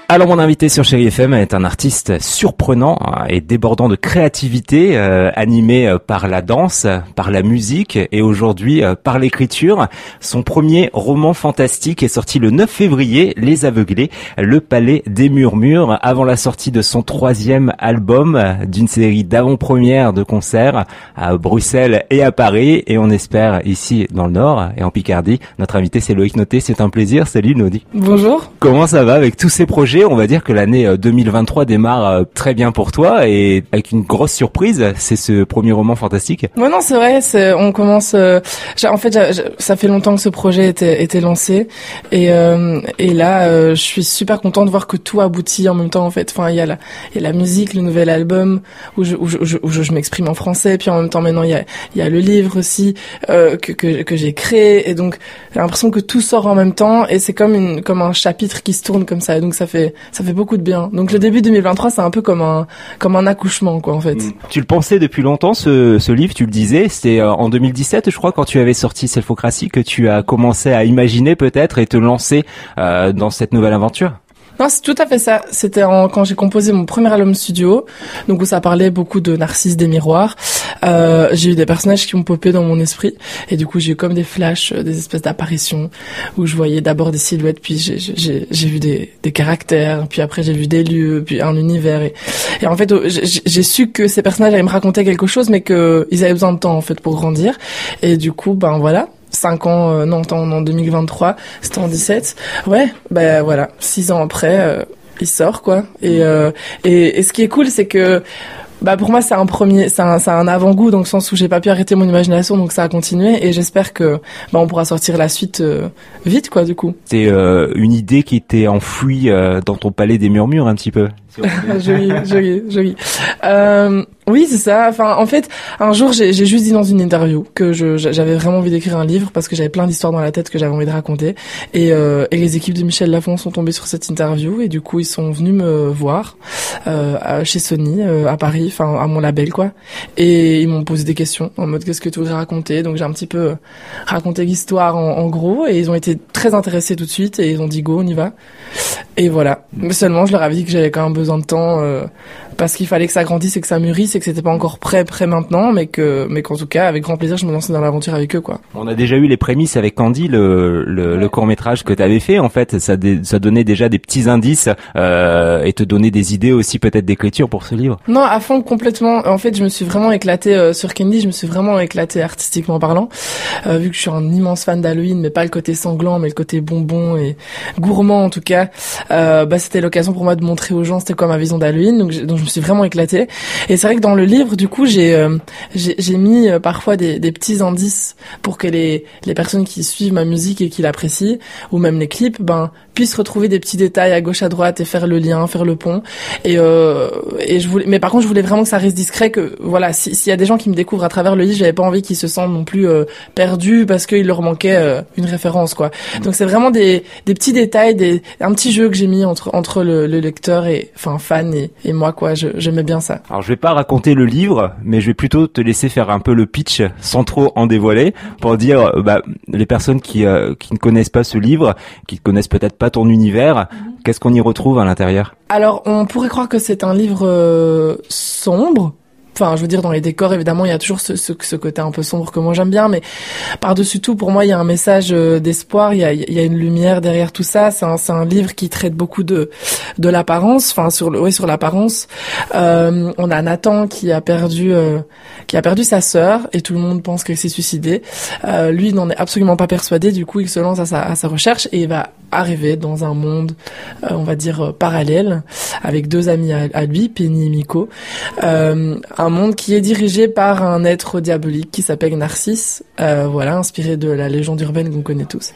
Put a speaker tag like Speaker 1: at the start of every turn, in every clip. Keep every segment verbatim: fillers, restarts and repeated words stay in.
Speaker 1: Alors mon invité sur Chérie F M est un artiste surprenant et débordant de créativité, euh, animé par la danse, par la musique et aujourd'hui euh, par l'écriture. Son premier roman fantastique est sorti le neuf février, Les Aveuglés, le Palais des Murmures, avant la sortie de son troisième album, d'une série d'avant-premières de concerts à Bruxelles et à Paris, et on espère ici dans le Nord et en Picardie. Notre invité c'est Loïc Noté, c'est un plaisir. Salut Nodi.
Speaker 2: Bonjour.
Speaker 1: Comment ça va avec tous ces projets? On va dire que l'année deux mille vingt-trois démarre très bien pour toi et avec une grosse surprise, c'est ce premier roman fantastique.
Speaker 2: Ouais, non, c'est vrai, c'est, on commence, euh, en fait, j'ai, j'ai, ça fait longtemps que ce projet était, était lancé et, euh, et là, euh, je suis super contente de voir que tout aboutit en même temps, en fait. Enfin, il y a la, il y a la musique, le nouvel album où je, où je, où je, où je, je m'exprime en français, puis en même temps, maintenant, il y a, il y a le livre aussi, euh, que, que, que j'ai créé, et donc, j'ai l'impression que tout sort en même temps et c'est comme une, comme un chapitre qui se tourne comme ça, et donc ça fait, ça fait beaucoup de bien. Donc le début deux mille vingt-trois, c'est un peu comme un comme un accouchement, quoi, en fait. Mmh.
Speaker 1: Tu le pensais depuis longtemps, ce, ce livre, tu le disais, c'était en deux mille dix-sept, je crois, quand tu avais sorti Selfocratie, que tu as commencé à imaginer peut-être et te lancer euh, dans cette nouvelle aventure.
Speaker 2: Non, c'est tout à fait ça. C'était en, quand j'ai composé mon premier album studio, donc où ça parlait beaucoup de Narcisse des miroirs. Euh, j'ai eu des personnages qui ont popé dans mon esprit, et du coup j'ai eu comme des flashs, des espèces d'apparitions où je voyais d'abord des silhouettes, puis j'ai, j'ai, j'ai vu des, des caractères, puis après j'ai vu des lieux, puis un univers, et, et en fait j'ai, j'ai su que ces personnages allaient me raconter quelque chose, mais que ils avaient besoin de temps en fait pour grandir, et du coup ben voilà. Cinq ans, euh, non, en deux mille vingt-trois, c'était en dix-sept. Ouais, ben voilà, six ans après, euh, il sort, quoi. Et, euh, et, et ce qui est cool, c'est que, bah pour moi c'est un premier, c'est un, c'est un avant-goût dans le sens où j'ai pas pu arrêter mon imagination, donc ça a continué, et j'espère que bah on pourra sortir la suite euh, vite, quoi, du coup.
Speaker 1: C'est euh, une idée qui était enfouie euh, dans ton palais des murmures un petit peu.
Speaker 2: joli, joli, joli. Euh, oui, c'est ça. Enfin, en fait, un jour, j'ai, j'ai juste dit dans une interview que je, j'avais vraiment envie d'écrire un livre parce que j'avais plein d'histoires dans la tête que j'avais envie de raconter. Et, euh, et les équipes de Michel Lafon sont tombées sur cette interview, et du coup, ils sont venus me voir euh, chez Sony euh, à Paris, enfin à mon label, quoi. Et ils m'ont posé des questions en mode qu'est-ce que tu voudrais raconter. Donc j'ai un petit peu raconté l'histoire en, en gros, et ils ont été très intéressés tout de suite et ils ont dit go, on y va. Et voilà. Mais seulement, je leur avais dit que j'avais quand même besoin de temps euh, parce qu'il fallait que ça grandisse et que ça mûrisse et que c'était pas encore prêt prêt maintenant, mais que mais qu'en tout cas avec grand plaisir je me lançais dans l'aventure avec eux, quoi.
Speaker 1: On a déjà eu les prémices avec Candy, le le, ouais. le court-métrage que tu avais fait, en fait, ça dé, ça donnait déjà des petits indices euh, et te donnait des idées aussi peut-être d'écriture pour ce livre.
Speaker 2: Non, à fond, complètement. En fait, je me suis vraiment éclatée euh, sur Candy, je me suis vraiment éclatée artistiquement parlant, euh, vu que je suis un immense fan d'Halloween, mais pas le côté sanglant, mais le côté bonbon et gourmand en tout cas. Euh, bah c'était l'occasion pour moi de montrer aux gens c'était quoi ma vision d'Halloween, donc, donc je me suis vraiment éclatée. Et c'est vrai que dans le livre, du coup, j'ai euh, j'ai, j'ai mis euh, parfois des, des petits indices pour que les les personnes qui suivent ma musique et qui l'apprécient, ou même les clips, ben puissent retrouver des petits détails à gauche à droite et faire le lien, faire le pont. Et euh, et je voulais, mais par contre, je voulais vraiment que ça reste discret, que voilà, si, s'il y a des gens qui me découvrent à travers le livre, j'avais pas envie qu'ils se sentent non plus euh, perdus parce qu'il leur manquait euh, une référence, quoi. Donc c'est vraiment des des petits détails, des un petit jeu que j'ai mis entre entre le, le lecteur et enfin fan et, et moi, quoi. Je, j'aimais bien ça.
Speaker 1: Alors je vais pas raconter le livre, mais je vais plutôt te laisser faire un peu le pitch sans trop en dévoiler, pour dire bah les personnes qui euh, qui ne connaissent pas ce livre, qui ne connaissent peut-être pas ton univers, mm-hmm. Qu'est-ce qu'on y retrouve à l'intérieur? Alors
Speaker 2: on pourrait croire que c'est un livre euh, sombre. Enfin, je veux dire, dans les décors, évidemment, il y a toujours ce, ce, ce côté un peu sombre que moi j'aime bien, mais par-dessus tout, pour moi, il y a un message d'espoir, il y a, il y a une lumière derrière tout ça. C'est un, c'est un livre qui traite beaucoup de, de l'apparence, enfin, sur le, oui, sur l'apparence. Euh, on a Nathan qui a perdu, euh, qui a perdu sa sœur, et tout le monde pense qu'elle s'est suicidée. Euh, lui, il n'en est absolument pas persuadé, du coup, il se lance à sa, à sa recherche, et il va arriver dans un monde, euh, on va dire, euh, parallèle, avec deux amis à, à lui, Penny et Miko. Euh, un monde qui est dirigé par un être diabolique qui s'appelle Narcisse, euh, voilà, inspiré de la légende urbaine qu'on connaît tous,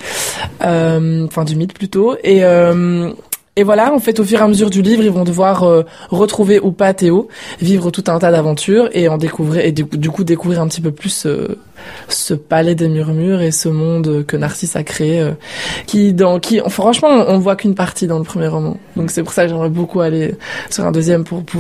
Speaker 2: euh, enfin du mythe plutôt, et euh, et voilà, en fait, au fur et à mesure du livre, ils vont devoir euh, retrouver ou pas Théo, vivre tout un tas d'aventures et en découvrir, et du coup, du coup découvrir un petit peu plus euh, ce palais des murmures et ce monde que Narcisse a créé, euh, qui, dans, qui, franchement, on, on voit qu'une partie dans le premier roman. Donc c'est pour ça que j'aimerais beaucoup aller sur un deuxième pour pouvoir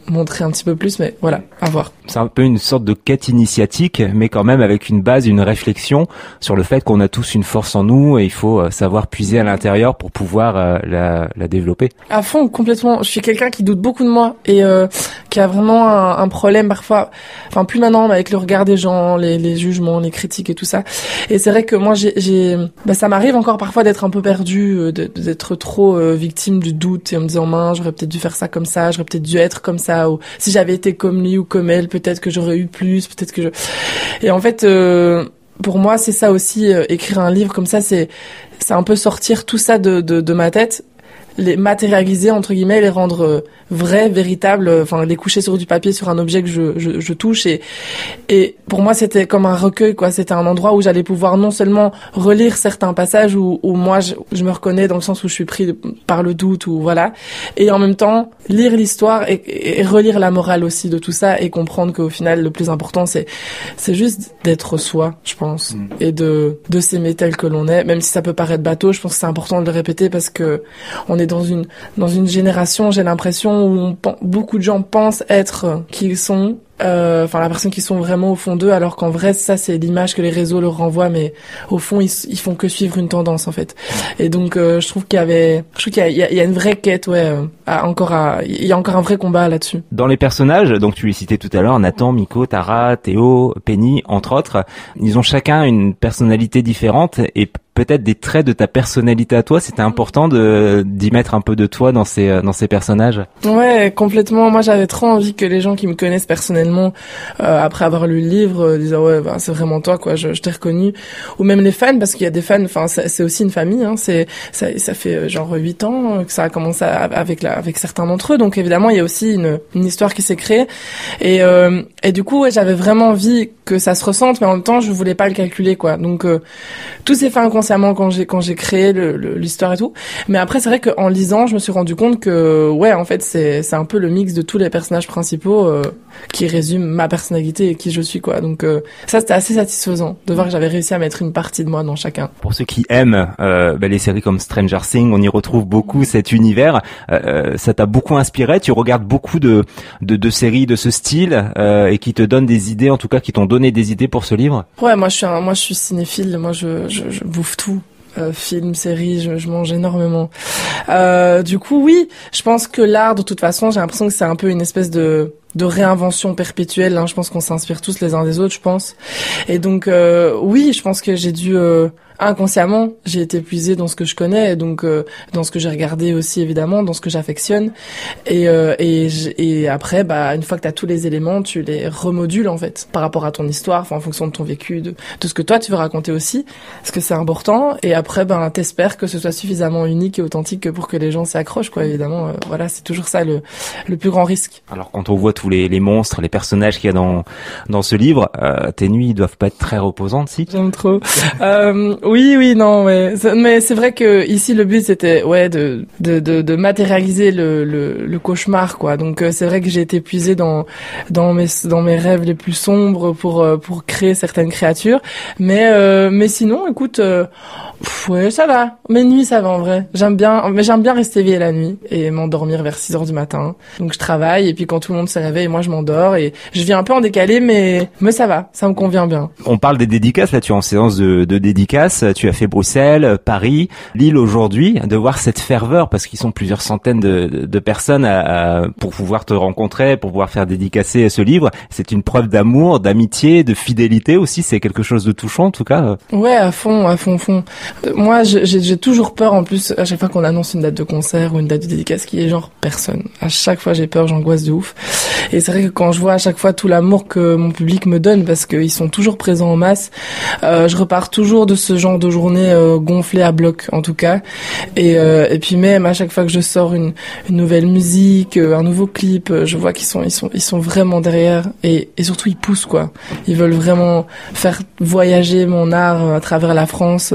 Speaker 2: montrer un petit peu plus, mais voilà, à voir.
Speaker 1: C'est un peu une sorte de quête initiatique, mais quand même avec une base, une réflexion sur le fait qu'on a tous une force en nous et il faut savoir puiser à l'intérieur pour pouvoir euh, la, la développer.
Speaker 2: À fond, complètement. Je suis quelqu'un qui doute beaucoup de moi et euh, qui a vraiment un, un problème parfois, enfin plus maintenant, mais avec le regard des gens, les, les jugements, les critiques et tout ça. Et c'est vrai que moi, j'ai, j'ai bah, ça m'arrive encore parfois d'être un peu perdue, de, d'être trop euh, victime du doute et en me disant, mince, j'aurais peut-être dû faire ça comme ça, j'aurais peut-être dû être comme ça, ou si j'avais été comme lui ou comme elle, peut-être que j'aurais eu plus, peut-être que je... Et en fait, euh, pour moi, c'est ça aussi, euh, écrire un livre comme ça, c'est c'est un peu sortir tout ça de, de, de ma tête, les matérialiser, entre guillemets, les rendre euh, vrais, véritables, enfin, les coucher sur du papier, sur un objet que je, je, je touche. Et, et pour moi, c'était comme un recueil, quoi. C'était un endroit où j'allais pouvoir non seulement relire certains passages où, où moi, je, je me reconnais dans le sens où je suis pris par le doute, ou voilà. Et en même temps, lire l'histoire et, et relire la morale aussi de tout ça et comprendre qu'au final, le plus important, c'est, c'est juste d'être soi, je pense. Mmh. Et de, de s'aimer tel que l'on est. Même si ça peut paraître bateau, je pense que c'est important de le répéter parce que on est dans une, dans une génération, j'ai l'impression, où on, beaucoup de gens pensent être qui ils sont, euh, enfin la personne qui sont vraiment au fond d'eux, alors qu'en vrai ça c'est l'image que les réseaux leur renvoient, mais au fond ils, ils font que suivre une tendance en fait. Et donc euh, je trouve qu'il y avait, je trouve qu'il y a, il y a, il y a une vraie quête, ouais, euh, à, encore à, il y a encore un vrai combat là-dessus.
Speaker 1: Dans les personnages, donc tu les citais tout à l'heure, Nathan, Miko, Tara, Théo, Penny, entre autres, ils ont chacun une personnalité différente et peut-être des traits de ta personnalité à toi. C'était important de d'y mettre un peu de toi dans ces dans ces personnages.
Speaker 2: Ouais, complètement. Moi, j'avais trop envie que les gens qui me connaissent personnellement, euh, après avoir lu le livre, euh, disent ah ouais, bah, c'est vraiment toi, quoi. Je, je t'ai reconnu. Ou même les fans, parce qu'il y a des fans. Enfin, c'est, c'est aussi une famille. Hein. C'est ça, ça fait genre huit ans que ça a commencé à, avec la avec certains d'entre eux. Donc évidemment, il y a aussi une une histoire qui s'est créée. Et euh, et du coup, ouais, j'avais vraiment envie que ça se ressente, mais en même temps, je voulais pas le calculer, quoi. Donc euh, tout s'est fait inconsciemment quand j'ai quand j'ai créé le, le, l'histoire et tout. Mais après c'est vrai qu'en lisant, je me suis rendu compte que ouais, en fait, c'est c'est un peu le mix de tous les personnages principaux euh, qui résument ma personnalité et qui je suis, quoi. Donc euh, ça c'était assez satisfaisant de voir que j'avais réussi à mettre une partie de moi dans chacun.
Speaker 1: Pour ceux qui aiment euh, bah, les séries comme Stranger Things, on y retrouve beaucoup cet univers. Euh, ça t'a beaucoup inspiré. Tu regardes beaucoup de de, de séries de ce style euh, et qui te donnent des idées, en tout cas qui t'ont donné des idées pour ce livre.
Speaker 2: Ouais, moi je suis un, moi je suis cinéphile. Moi je je, je bouffe tout. Euh, films, séries, je, je mange énormément. Euh, du coup, oui, je pense que l'art, de toute façon, j'ai l'impression que c'est un peu une espèce de de réinvention perpétuelle. Hein. Je pense qu'on s'inspire tous les uns des autres, je pense. Et donc, euh, oui, je pense que j'ai dû euh, inconsciemment, j'ai été puisée dans ce que je connais, donc euh, dans ce que j'ai regardé aussi évidemment, dans ce que j'affectionne. Et euh, et et après, bah une fois que t'as tous les éléments, tu les remodules en fait par rapport à ton histoire, enfin en fonction de ton vécu, de de ce que toi tu veux raconter aussi, parce que c'est important. Et après, ben t'espères que ce soit suffisamment unique et authentique pour que les gens s'y accrochent, quoi. Évidemment, euh, voilà, c'est toujours ça le le plus grand risque.
Speaker 1: Alors quand on voit tous les les monstres, les personnages qu'il y a dans dans ce livre, euh, tes nuits doivent pas être très reposantes, si?
Speaker 2: J'aime trop. euh, Oui, oui, non, mais mais c'est vrai que ici le but c'était ouais de de de, de matérialiser le, le le cauchemar, quoi. Donc c'est vrai que j'ai été puisée dans dans mes dans mes rêves les plus sombres pour pour créer certaines créatures, mais euh, mais sinon, écoute, euh, pff, ouais, ça va. Mes nuits, ça va en vrai. J'aime bien, mais j'aime bien rester éveillée la nuit et m'endormir vers six heures du matin. Donc je travaille et puis quand tout le monde se réveille, moi je m'endors et je viens un peu en décalé, mais mais ça va, ça me convient bien.
Speaker 1: On parle des dédicaces, là tu es en séance de, de dédicaces. Tu as fait Bruxelles, Paris, Lille aujourd'hui, de voir cette ferveur, parce qu'ils sont plusieurs centaines de, de, de personnes à, à, pour pouvoir te rencontrer, pour pouvoir faire dédicacer ce livre. C'est une preuve d'amour, d'amitié, de fidélité aussi. C'est quelque chose de touchant en tout cas.
Speaker 2: Ouais, à fond, à fond, fond. Moi, j'ai, j'ai toujours peur en plus à chaque fois qu'on annonce une date de concert ou une date de dédicace qui est genre personne. À chaque fois, j'ai peur, j'angoisse de ouf. Et c'est vrai que quand je vois à chaque fois tout l'amour que mon public me donne, parce qu'ils sont toujours présents en masse, euh, je repars toujours de ce genre de journée euh, gonflée à bloc en tout cas. Et euh, et puis même à chaque fois que je sors une une nouvelle musique, euh, un nouveau clip, euh, je vois qu'ils sont ils sont ils sont vraiment derrière et et surtout ils poussent, quoi. Ils veulent vraiment faire voyager mon art euh, à travers la France. Euh,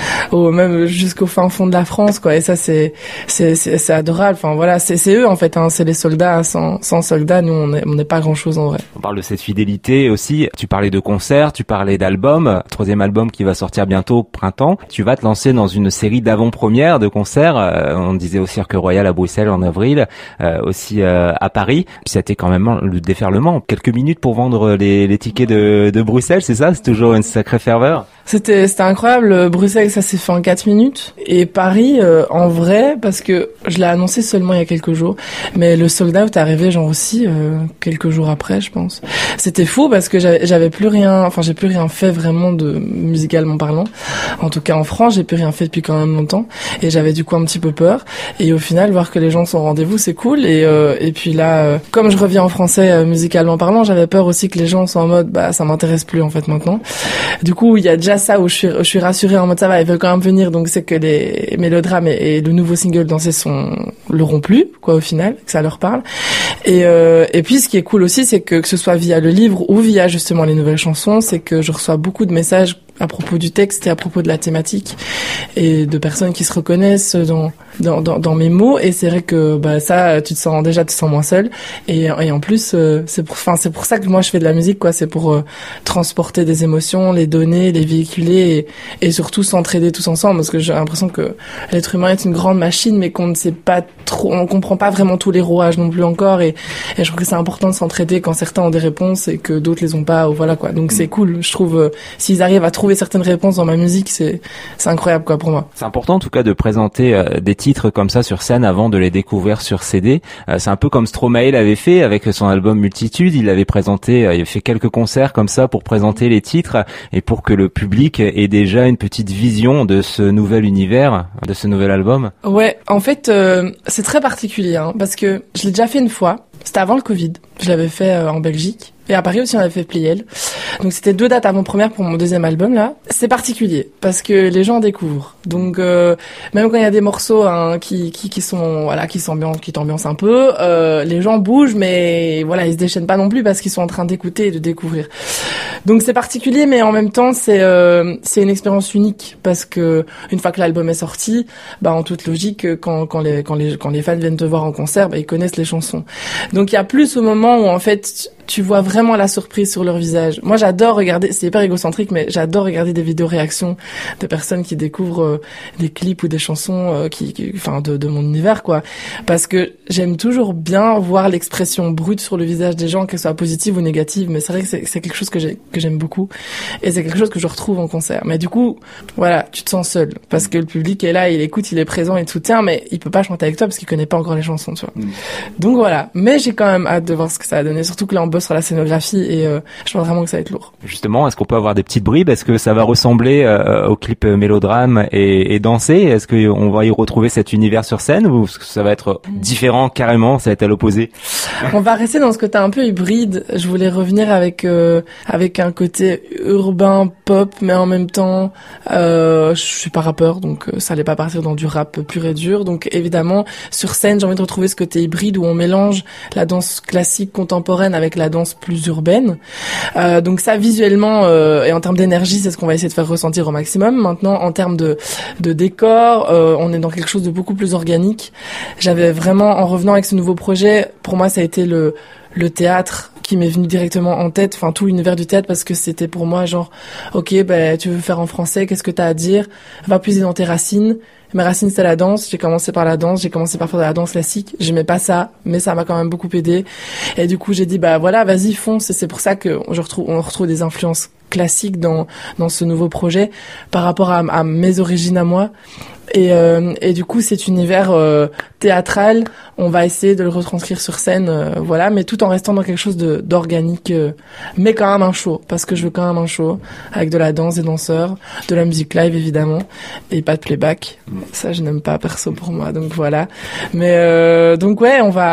Speaker 2: au même jusqu'au fin fond de la France, quoi. Et ça, c'est c'est c'est, c'est adorable. Enfin voilà, c'est c'est eux en fait. Hein, c'est les soldats. Sans sans soldats, nous on est on n'est pas grand chose en vrai.
Speaker 1: On parle de cette fidélité aussi. Tu parlais de concerts, tu parlais d'albums. Troisième album qui va sortir bientôt, printemps. Tu vas te lancer dans une série d'avant-premières de concerts. Euh, on disait au Cirque Royal à Bruxelles en avril, euh, aussi euh, à Paris. Puis c'était quand même le déferlement. Quelques minutes pour vendre les, les tickets de, de Bruxelles, c'est ça? C'est toujours une sacrée ferveur.
Speaker 2: C'était c'était incroyable. Bruxelles, ça s'est fait en quatre minutes. Et Paris, euh, en vrai, parce que je l'ai annoncé seulement il y a quelques jours, mais le sold out est arrivé genre aussi euh, quelques jours après, je pense. C'était fou parce que j'avais, j'avais plus rien, enfin j'ai plus rien fait vraiment de musicalement parlant. En tout cas en France, j'ai plus rien fait depuis quand même longtemps. Et j'avais du coup un petit peu peur. Et au final, voir que les gens sont au rendez-vous, c'est cool. Et euh, et puis là, euh, comme je reviens en français euh, musicalement parlant, j'avais peur aussi que les gens soient en mode, bah ça m'intéresse plus en fait maintenant. Du coup, il y a déjà ça où je suis, je suis rassurée en mode ça va, ils veulent quand même venir, donc c'est que les mélodrames et, et le nouveau single Danser sont l'auront plu, quoi, au final, que ça leur parle. Et euh, et puis ce qui est cool aussi, c'est que que ce soit via le livre ou via justement les nouvelles chansons, c'est que je reçois beaucoup de messages à propos du texte et à propos de la thématique et de personnes qui se reconnaissent dans dans dans, dans mes mots. Et c'est vrai que bah ça, tu te sens déjà, tu te sens moins seul. Et et en plus, euh, c'est pour, enfin c'est pour ça que moi je fais de la musique, quoi. C'est pour euh, transporter des émotions, les donner, les véhiculer et, et surtout s'entraider tous ensemble. Parce que j'ai l'impression que l'être humain est une grande machine, mais qu'on ne sait pas trop, on comprend pas vraiment tous les rouages non plus encore. Et, et je trouve que c'est important de s'entraider quand certains ont des réponses et que d'autres les ont pas. Ou voilà, quoi. Donc c'est cool. Je trouve euh, s'ils arrivent à trouver certaines réponses dans ma musique, c'est c'est incroyable, quoi, pour moi.
Speaker 1: C'est important en tout cas de présenter euh, des titres comme ça sur scène avant de les découvrir sur C D. Euh, c'est un peu comme Stromae l'avait fait avec son album Multitude. Il avait présenté, euh, il avait fait quelques concerts comme ça pour présenter les titres et pour que le public ait déjà une petite vision de ce nouvel univers, de ce nouvel album.
Speaker 2: Ouais, en fait, euh, c'est très particulier, hein, parce que je l'ai déjà fait une fois. C'était avant le Covid. Je l'avais fait euh, en Belgique. Et à Paris aussi, on avait fait Pliel. Donc c'était deux dates avant-première pour mon deuxième album, là. C'est particulier, parce que les gens découvrent. Donc euh, même quand il y a des morceaux hein, qui, qui qui sont voilà qui s'ambiancent, qui t'ambiancent un peu, euh, les gens bougent, mais voilà, ils se déchaînent pas non plus parce qu'ils sont en train d'écouter et de découvrir. Donc c'est particulier, mais en même temps c'est euh, c'est une expérience unique parce que une fois que l'album est sorti, bah en toute logique, quand quand les quand les quand les fans viennent te voir en concert, bah ils connaissent les chansons. Donc il y a plus au moment où en fait tu vois vraiment la surprise sur leur visage. Moi, j'adore regarder, c'est hyper égocentrique, mais j'adore regarder des vidéos réactions de personnes qui découvrent euh, des clips ou des chansons euh, qui, qui, enfin, de, de mon univers, quoi. Parce que j'aime toujours bien voir l'expression brute sur le visage des gens, qu'elle soit positive ou négative. Mais c'est vrai que c'est, c'est quelque chose que j'ai, que j'aime beaucoup. Et c'est quelque chose que je retrouve en concert. Mais du coup, voilà, tu te sens seul. Parce que le public est là, il écoute, il est présent, il te soutient, mais il peut pas chanter avec toi parce qu'il connaît pas encore les chansons, tu vois. Mmh. Donc voilà. Mais j'ai quand même hâte de voir ce que ça va donner. Surtout que là, on bosse sur la scénographie et euh, je pense vraiment que ça va être lourd. Justement,
Speaker 1: est-ce qu'on peut avoir des petites bribes? Est-ce que ça va ressembler euh, au clip Mélodrame et, et Danser? Est-ce qu'on va y retrouver cet univers sur scène ou est-ce que ça va être différent carrément? Ça va être à l'opposé?
Speaker 2: On va rester dans ce côté un peu hybride. Je voulais revenir avec euh, avec un côté urbain pop, mais en même temps, euh, je suis pas rappeur, donc euh, ça allait pas partir dans du rap pur et dur. Donc évidemment, sur scène, j'ai envie de retrouver ce côté hybride où on mélange la danse classique contemporaine avec la danse plus urbaine. Euh, donc ça, visuellement euh, et en termes d'énergie, c'est ce qu'on va essayer de faire ressentir au maximum. Maintenant, en termes de, de décor, euh, on est dans quelque chose de beaucoup plus organique. J'avais vraiment, en revenant avec ce nouveau projet, pour moi, ça a été le, le théâtre qui m'est venu directement en tête, enfin tout l'univers du théâtre, parce que c'était pour moi genre, ok, ben tu veux faire en français, qu'est-ce que t'as à dire? Va puiser dans tes racines. Mes racines, c'est la danse. J'ai commencé par la danse. J'ai commencé par faire de la danse classique. J'aimais pas ça, mais ça m'a quand même beaucoup aidé. Et du coup, j'ai dit, bah voilà, vas-y, fonce. Et c'est pour ça que je retrouve, on retrouve des influences classiques dans dans ce nouveau projet par rapport à, à mes origines à moi. Et, euh, et du coup, cet univers euh, théâtral, on va essayer de le retranscrire sur scène, euh, voilà, mais tout en restant dans quelque chose de d'organique, euh, mais quand même un show, parce que je veux quand même un show avec de la danse, des danseurs, de la musique live évidemment, et pas de playback. Ça, je n'aime pas perso pour moi, donc voilà. Mais euh, donc ouais, on va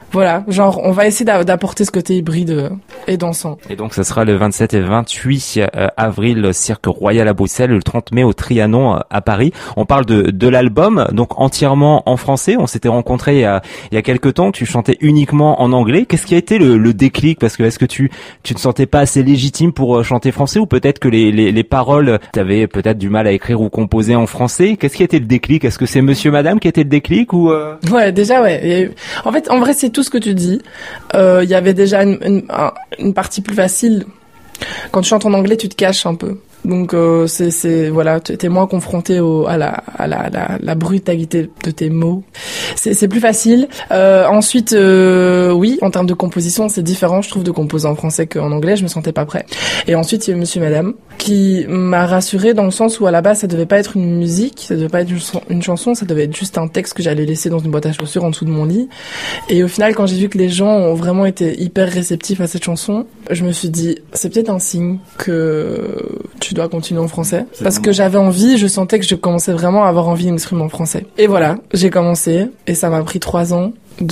Speaker 2: voilà, genre on va essayer d'apporter ce côté hybride et dansant.
Speaker 1: Et donc ça sera le vingt-sept et vingt-huit avril, Cirque Royal à Bruxelles, le trente mai au Trianon à Paris. On parle de de l'album, donc entièrement en français. On s'était rencontrés il y a il y a quelques temps, tu chantais uniquement en anglais. Qu'est-ce qui a été le, le déclic? Parce que est-ce que tu tu ne sentais pas assez légitime pour chanter français, ou peut-être que les les, les paroles, t'avais peut-être du mal à écrire ou composer en français? Qu'est-ce qui a été le déclic? Est-ce que c'est Monsieur Madame qui a été le déclic ou euh...
Speaker 2: Ouais, déjà ouais. En fait, en vrai, c'est tout ce que tu dis. Il euh, y avait déjà une, une, une partie plus facile. Quand tu chantes en anglais, tu te caches un peu. Donc euh, c'est c'est voilà, t'es moins confronté au à la à la la, la brutalité de tes mots. C'est c'est plus facile. Euh, ensuite euh, oui, en termes de composition, c'est différent, je trouve, de composer en français qu'en anglais. Je me sentais pas prêt. Et ensuite il y a eu Monsieur Madame qui m'a rassurée dans le sens où à la base ça devait pas être une musique, ça devait pas être une chanson, ça devait être juste un texte que j'allais laisser dans une boîte à chaussures en dessous de mon lit. Et au final, quand j'ai vu que les gens ont vraiment été hyper réceptifs à cette chanson, je me suis dit c'est peut-être un signe que tu dois continuer en français. Parce que j'avais envie, je sentais que je commençais vraiment à avoir envie de m'exprimer en français. Et voilà, j'ai commencé et ça m'a pris trois ans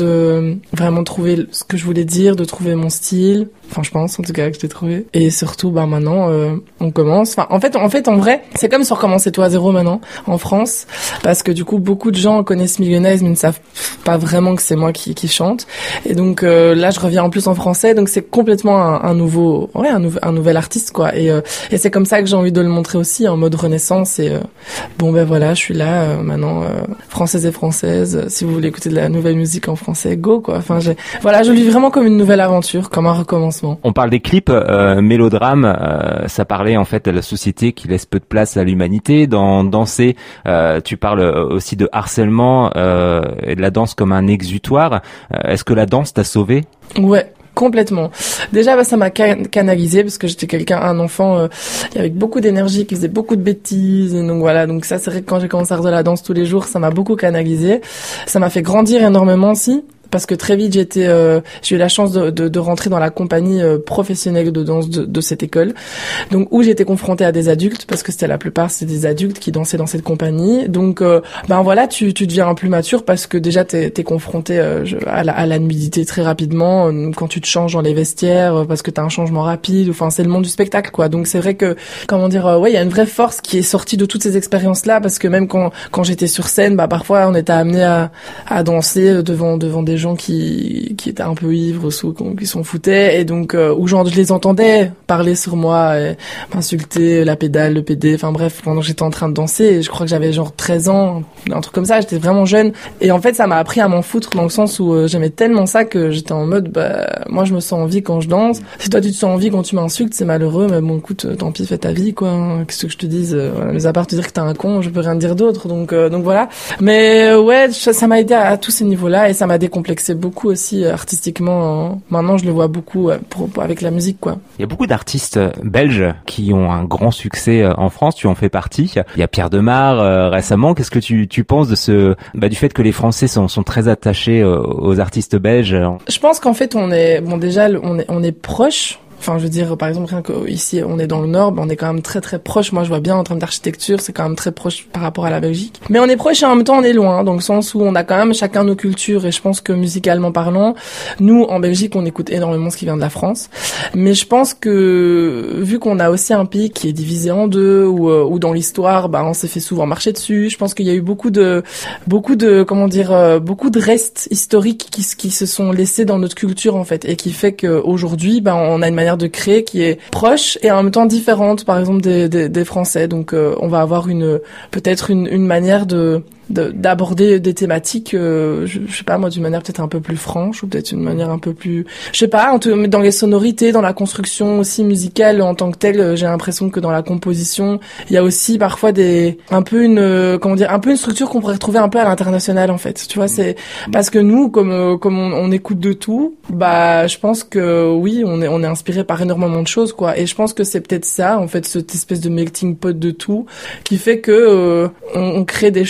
Speaker 2: de vraiment trouver ce que je voulais dire, de trouver mon style. Enfin, je pense, en tout cas, que je l'ai trouvé. Et surtout, bah, maintenant, euh, on commence. Enfin, en fait, en fait, en vrai, c'est comme si on recommençait tout à zéro maintenant, en France. Parce que du coup, beaucoup de gens connaissent Millionnaires, mais ne savent pas vraiment que c'est moi qui, qui chante. Et donc, euh, là, je reviens en plus en français. Donc, c'est complètement un, un nouveau, ouais, un, nouvel, un nouvel artiste, quoi. Et, euh, et c'est comme ça que j'ai envie de le montrer aussi, en mode renaissance. Et, euh, bon, ben voilà, je suis là, euh, maintenant, euh, française et française. Si vous voulez écouter de la nouvelle musique en français, go, quoi. Enfin, j'ai, voilà, je le vis vraiment comme une nouvelle aventure, comme un recommencement.
Speaker 1: On parle des clips, euh, mélodrame, euh, ça parlait en fait de la société qui laisse peu de place à l'humanité. Dans Danser, euh, tu parles aussi de harcèlement euh, et de la danse comme un exutoire. Euh, est-ce que la danse t'a sauvé?
Speaker 2: Ouais. Complètement. Déjà, bah, ça m'a can- canalisé parce que j'étais quelqu'un, un enfant euh, avec beaucoup d'énergie, qui faisait beaucoup de bêtises. Donc voilà, donc ça, c'est vrai que quand j'ai commencé à faire de la danse tous les jours, ça m'a beaucoup canalisé. Ça m'a fait grandir énormément aussi. Parce que très vite j'étais, euh, j'ai eu la chance de, de, de rentrer dans la compagnie euh, professionnelle de danse de, de cette école, donc où j'étais confrontée à des adultes, parce que c'était la plupart c'était des adultes qui dansaient dans cette compagnie. Donc euh, ben voilà, tu tu deviens plus mature parce que déjà t'es t'es confronté euh, à la à la nudité très rapidement euh, quand tu te changes dans les vestiaires euh, parce que t'as un changement rapide. Enfin c'est le monde du spectacle quoi. Donc c'est vrai que comment dire, euh, ouais il y a une vraie force qui est sortie de toutes ces expériences là, parce que même quand quand j'étais sur scène, bah parfois on était amené à à danser devant devant des gens qui qui étaient un peu ivres ou qui s'en foutaient, et donc euh, où genre je les entendais parler sur moi et m'insulter, la pédale, le P D, enfin bref, pendant que j'étais en train de danser. Et je crois que j'avais genre treize ans, un truc comme ça, j'étais vraiment jeune, et en fait ça m'a appris à m'en foutre dans le sens où euh, j'aimais tellement ça que j'étais en mode bah moi je me sens en vie quand je danse, si toi tu te sens en vie quand tu m'insultes c'est malheureux, mais bon écoute, tant pis, fais ta vie quoi, hein. Qu'est-ce que je te dise, euh, voilà. Mais à part te dire que t'es un con, je peux rien te dire d'autre, donc euh, donc voilà. Mais euh, ouais, ça m'a aidé à, à tous ces niveaux là, et ça m'a décomplexé beaucoup aussi artistiquement. Hein. Maintenant, je le vois beaucoup pour, pour, avec la musique, quoi.
Speaker 1: Il y a beaucoup d'artistes belges qui ont un grand succès en France. Tu en fais partie. Il y a Pierre Demar euh, récemment. Qu'est-ce que tu, tu penses de ce, bah, du fait que les Français sont, sont très attachés euh, aux artistes belges?
Speaker 2: Je pense qu'en fait, on est, bon, déjà, on est, on est proche. Enfin, je veux dire, par exemple, rien que ici, on est dans le Nord, ben, on est quand même très très proche. Moi, je vois bien en termes d'architecture, c'est quand même très proche par rapport à la Belgique. Mais on est proche et en même temps, on est loin, dans le sens où on a quand même chacun nos cultures. Et je pense que musicalement parlant, nous, en Belgique, on écoute énormément ce qui vient de la France. Mais je pense que, vu qu'on a aussi un pays qui est divisé en deux, ou où dans l'histoire, ben, on s'est fait souvent marcher dessus. Je pense qu'il y a eu beaucoup de, beaucoup de, comment dire, beaucoup de restes historiques qui, qui se sont laissés dans notre culture, en fait, et qui fait qu'aujourd'hui, ben, on a une manière de créer qui est proche et en même temps différente, par exemple des, des, des Français. Donc euh, on va avoir une peut-être une, une manière de De, d'aborder des thématiques, euh, je, je sais pas moi, d'une manière peut-être un peu plus franche, ou peut-être une manière un peu plus, je sais pas, dans les sonorités, dans la construction aussi musicale en tant que telle. J'ai l'impression que dans la composition, il y a aussi parfois des, un peu une, euh, comment dire, un peu une structure qu'on pourrait retrouver un peu à l'international en fait. Tu vois, c'est parce que nous, comme euh, comme on, on écoute de tout, bah je pense que oui, on est on est inspiré par énormément de choses quoi. Et je pense que c'est peut-être ça en fait, cette espèce de melting pot de tout qui fait que euh, on, on crée des choses qui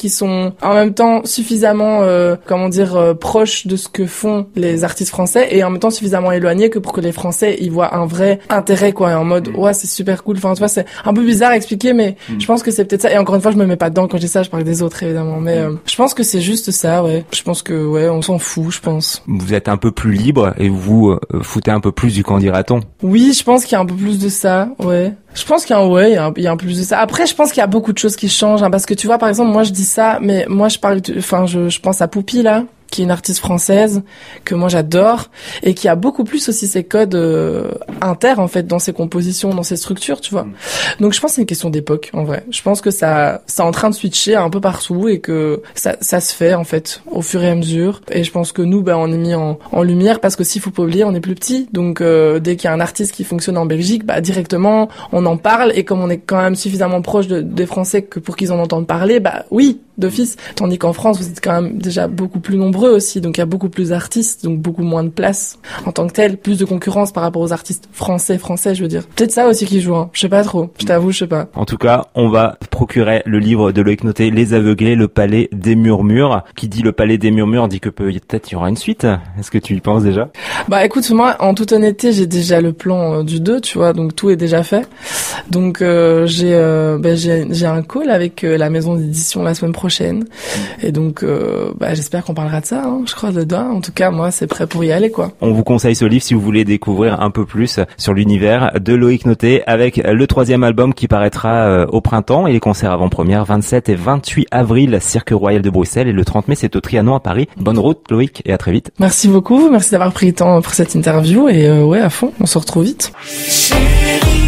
Speaker 2: qui sont en même temps suffisamment, euh, comment dire, euh, proches de ce que font les artistes français et en même temps suffisamment éloignés que pour que les Français y voient un vrai intérêt, quoi, et en mode, ouais, c'est super cool. Enfin, tu vois, c'est un peu bizarre à expliquer, mais mm. je pense que c'est peut-être ça. Et encore une fois, je me mets pas dedans quand je dis ça, je parle des autres, évidemment. Mais euh, je pense que c'est juste ça, ouais. Je pense que, ouais, on s'en fout, je pense.
Speaker 1: Vous êtes un peu plus libre et vous euh, foutez un peu plus du qu'en dira-t-on.
Speaker 2: Oui, je pense qu'il y a un peu plus de ça, ouais. Je pense qu'il y a un, ouais, il y a un, il y a un peu plus de ça. Après, je pense qu'il y a beaucoup de choses qui changent, hein, parce que tu vois, par exemple, moi, je dis ça, mais moi, je parle, enfin, je, je pense à Poupie, là, qui est une artiste française que moi j'adore et qui a beaucoup plus aussi ses codes euh, inter en fait dans ses compositions, dans ses structures, tu vois. Mm. Donc je pense que c'est une question d'époque en vrai. Je pense que ça c'est en train de switcher un peu partout et que ça ça se fait en fait au fur et à mesure. Et je pense que nous ben on est mis en en lumière parce que s'il faut pas oublier, on est plus petit. Donc euh, dès qu'il y a un artiste qui fonctionne en Belgique, bah directement on en parle et comme on est quand même suffisamment proche de, des Français que pour qu'ils en entendent parler, bah oui, d'office. Tandis qu'en France, vous êtes quand même déjà beaucoup plus nombreux aussi, donc il y a beaucoup plus d'artistes, donc beaucoup moins de place en tant que tel, plus de concurrence par rapport aux artistes français, français, je veux dire. Peut-être ça aussi qui joue, hein. Je sais pas trop, je t'avoue, je sais pas.
Speaker 1: En tout cas, on va procurer le livre de Loïc Noté, Les Aveuglés, le Palais des Murmures. Qui dit le Palais des Murmures dit que peut-être il y aura une suite. Est-ce que tu y penses déjà?
Speaker 2: Bah écoute, moi, en toute honnêteté, j'ai déjà le plan euh, du deux, tu vois, donc tout est déjà fait. Donc euh, j'ai, euh, bah, j'ai j'ai un call avec euh, la maison d'édition la semaine prochaine. Et donc euh, bah, j'espère qu'on parlera de ça, hein, je crois dedans. En tout cas, moi, c'est prêt pour y aller, quoi.
Speaker 1: On vous conseille ce livre si vous voulez découvrir un peu plus sur l'univers de Loïc Noté avec le troisième album qui paraîtra euh, au printemps et les concerts avant-première vingt-sept et vingt-huit avril, Cirque Royal de Bruxelles et le trente mai, c'est au Trianon à Paris. Bonne route, Loïc, et à très vite.
Speaker 2: Merci beaucoup, merci d'avoir pris le temps pour cette interview et euh, ouais, à fond, on se retrouve vite. Chérie.